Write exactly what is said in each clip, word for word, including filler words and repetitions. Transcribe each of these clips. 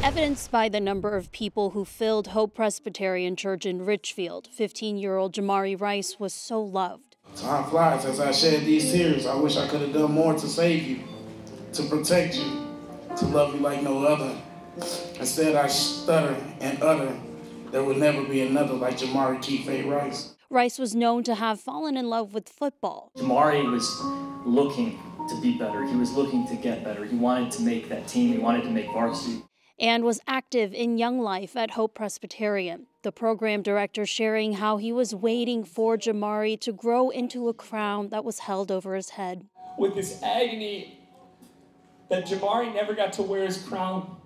Evidenced by the number of people who filled Hope Presbyterian Church in Richfield, fifteen-year-old Jamari Rice was so loved. Time flies as I shed these tears. I wish I could have done more to save you, to protect you, to love you like no other. Instead, I stutter and utter, there will never be another like Jamari Keefe Rice. Rice was known to have fallen in love with football. Jamari was looking to be better. He was looking to get better. He wanted to make that team. He wanted to make varsity. And was active in Young Life at Hope Presbyterian. The program director sharing how he was waiting for Jamari to grow into a crown that was held over his head. With this agony that Jamari never got to wear his crown.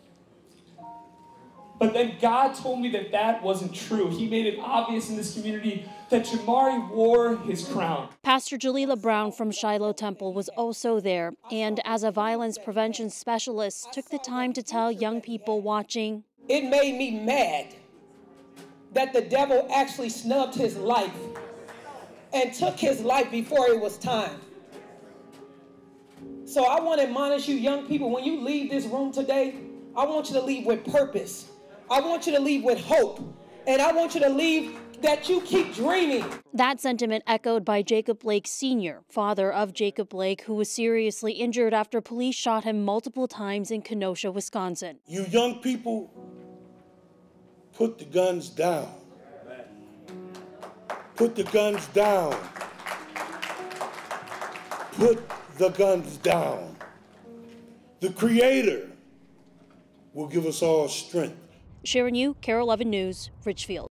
But then God told me that that wasn't true. He made it obvious in this community that Jamari wore his crown. Pastor Jalila Brown from Shiloh Temple was also there, and as a violence prevention specialist, took the time to tell young people watching. It made me mad that the devil actually snubbed his life and took his life before it was time. So I want to admonish you young people, when you leave this room today, I want you to leave with purpose. I want you to leave with hope. And I want you to leave that you keep dreaming. That sentiment echoed by Jacob Blake Senior, father of Jacob Blake, who was seriously injured after police shot him multiple times in Kenosha, Wisconsin. You young people, put the guns down. Put the guns down. Put the guns down. The Creator will give us all strength. Sharon Yu, KARE eleven News, Richfield.